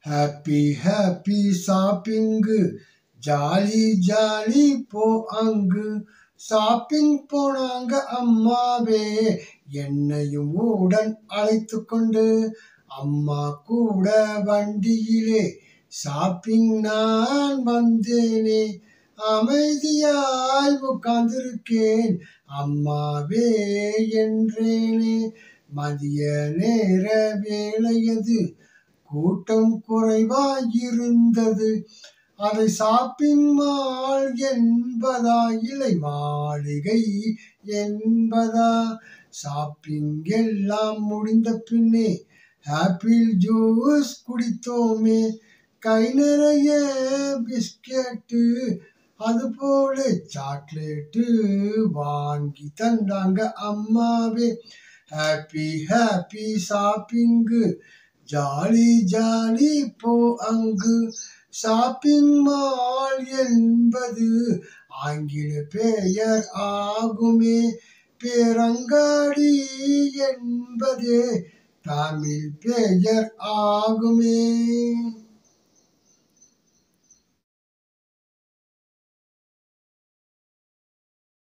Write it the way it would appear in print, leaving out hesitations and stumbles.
Happy happy shopping jolly jolly போ அங்கு shopping போனாங்க அம்மாவே என்னையும் உடன் அழைத்து கொண்டு அம்மா கூட வண்டியிலே ஷாப்பிங் நான் வந்தேனே அமைதியாய் உட்கார்ந்திருக்கேன் அம்மாவே என்றேனே மதிய நேர வேலையது கூட்டம் குறைவாயிருந்தது அதை ஷாப்பிங் மால் என்பதா இல்லை மாளிகை என்பதா ஷாப்பிங் எல்லாம் முடிந்த பின்னே ஆப்பிள் ஜூஸ் குடித்தோமே கை நிறைய பிஸ்கெட்டு அதுபோல சாக்லேட்டு வாங்கி தந்தாங்க அம்மாவே happy happy shopping jolly jolly போ அங்கு ஷாப்பிங் மால் என்பது ஆங்கில பெயர் ஆகுமே பேரங்காடி என்பதே தமிழ் பெயர் ஆகுமே.